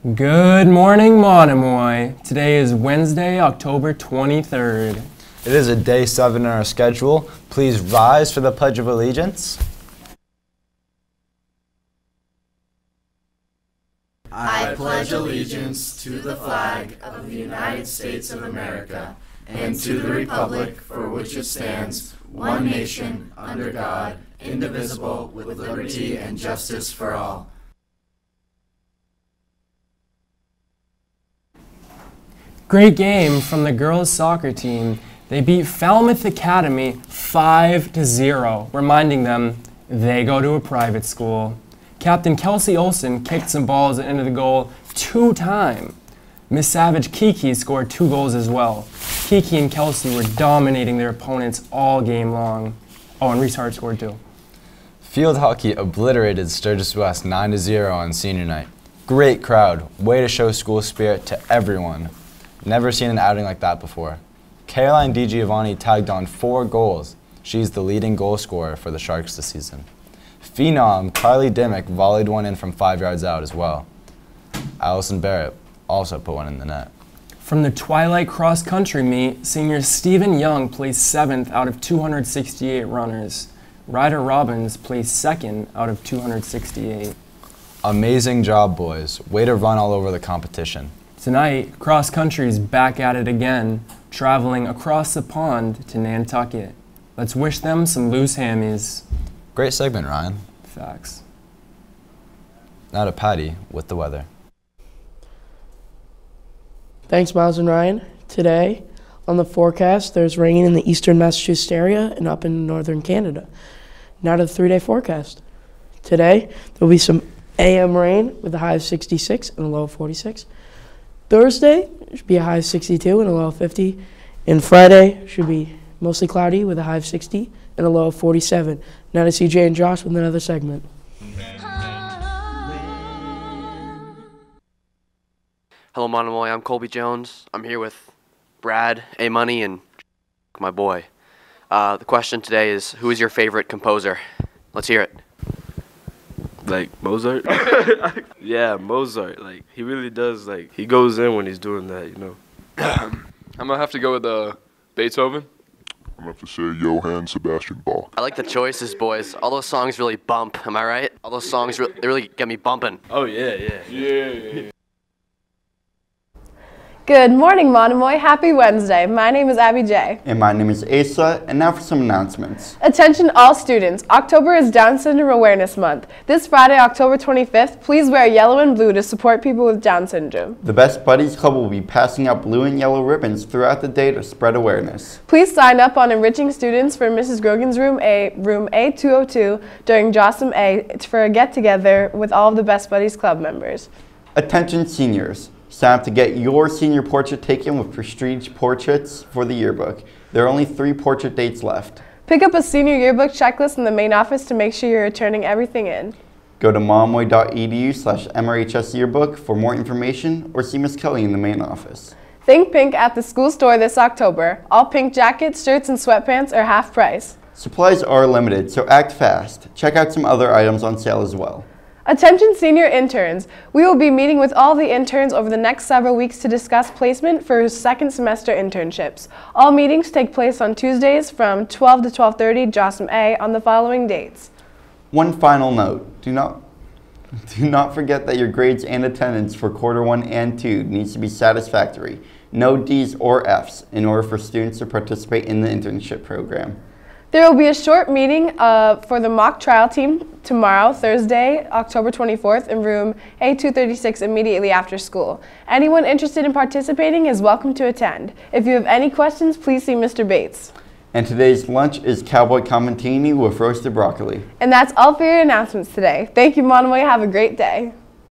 Good morning, Monomoy. Today is Wednesday, October 23rd. It is a day 7 in our schedule. Please rise for the Pledge of Allegiance. I pledge allegiance to the flag of the United States of America and to the republic for which it stands, one nation, under God, indivisible, with liberty and justice for all. Great game from the girls' soccer team. They beat Falmouth Academy 5-0, reminding them they go to a private school. Captain Kelsey Olsen kicked some balls into the goal 2 times. Miss Savage Kiki scored 2 goals as well. Kiki and Kelsey were dominating their opponents all game long. Oh, and Reese Hart scored 2. Field hockey obliterated Sturgis West 9-0 on senior night. Great crowd. Way to show school spirit to everyone. Never seen an outing like that before. Caroline DiGiovanni tagged on 4 goals. She's the leading goal scorer for the Sharks this season. Phenom Carly Dimmick volleyed one in from 5 yards out as well. Allison Barrett also put one in the net. From the Twilight Cross Country meet, senior Stephen Young placed 7th out of 268 runners. Ryder Robbins placed 2nd out of 268. Amazing job, boys. Way to run all over the competition. Tonight, cross country is back at it again, traveling across the pond to Nantucket. Let's wish them some loose hammies. Great segment, Ryan. Facts. Now to Patty with the weather. Thanks, Miles and Ryan. Today, on the forecast, there's rain in the eastern Massachusetts area and up in northern Canada. Now to the 3-day forecast. Today, there'll be some AM rain with a high of 66 and a low of 46. Thursday should be a high of 62 and a low of 50. And Friday should be mostly cloudy with a high of 60 and a low of 47. Now to CJ and Josh with another segment. Hello, Monomoy. I'm Colby Jones. I'm here with Brad, A-Money, and my boy. The question today is, who is your favorite composer? Let's hear it. Like Mozart? Yeah, Mozart. Like, he really does, like, he goes in when he's doing that, you know. I'm going to have to go with Beethoven. I'm going to have to say Johann Sebastian Bach. I like the choices, boys. All those songs really bump, am I right? All those songs, they really get me bumping. Oh, yeah. Yeah. Good morning, Monomoy. Happy Wednesday. My name is Abby J. And my name is Asa, and now for some announcements. Attention all students. October is Down Syndrome Awareness Month. This Friday, October 25th, please wear yellow and blue to support people with Down syndrome. The Best Buddies Club will be passing out blue and yellow ribbons throughout the day to spread awareness. Please sign up on Enriching Students for Mrs. Grogan's room A202 during JOSM A for a get-together with all of the Best Buddies Club members. Attention seniors. Sign up to get your senior portrait taken with prestige portraits for the yearbook. There are only 3 portrait dates left. Pick up a senior yearbook checklist in the main office to make sure you're turning everything in. Go to monomoy.edu/MRHS yearbook for more information or see Miss Kelly in the main office. Think pink at the school store this October. All pink jackets, shirts, and sweatpants are half price. Supplies are limited, so act fast. Check out some other items on sale as well. Attention senior interns. We will be meeting with all the interns over the next several weeks to discuss placement for second semester internships. All meetings take place on Tuesdays from 12 to 12:30 JOSM A on the following dates. One final note. Do not forget that your grades and attendance for quarter 1 and 2 needs to be satisfactory. No D's or F's in order for students to participate in the internship program. There will be a short meeting for the mock trial team tomorrow, Thursday, October 24th, in room A236 immediately after school. Anyone interested in participating is welcome to attend. If you have any questions, please see Mr. Bates. And today's lunch is cowboy commentini with roasted broccoli. And that's all for your announcements today. Thank you, Monomoy. Have a great day.